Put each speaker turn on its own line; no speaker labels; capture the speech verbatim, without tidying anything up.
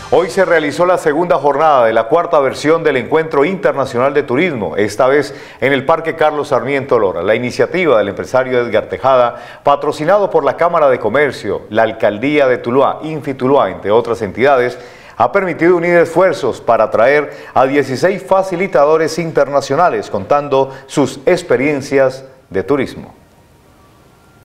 Hoy se realizó la segunda jornada de la cuarta versión del Encuentro Internacional de Turismo, esta vez en el Parque Carlos Sarmiento Lora. La iniciativa del empresario Edgar Tejada, patrocinado por la Cámara de Comercio, la Alcaldía de Tuluá, Infituluá, entre otras entidades, ha permitido unir esfuerzos para atraer a dieciséis facilitadores internacionales contando sus experiencias de turismo.